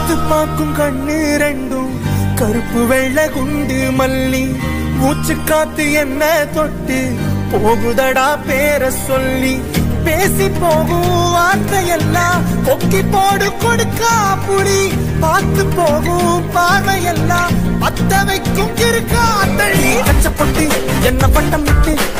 உத்து பாக்கும் கண்ணு ரெண்டும் கருப்பு வெள்ளை குண்டு மல்லி மூச்சு காத்து என்ன தொட்டு போகுதடா பேர சொல்லி பேசி போகும் வார்த்தையெல்லாம் கொக்கி போடு கொடுக்கா புடி பார்த்து போகும் பார்வையெல்லாம் பத்த வைக்கும் இருக்கா தள்ளி கச்சப்பட்டு என்ன பட்டம் விட்டு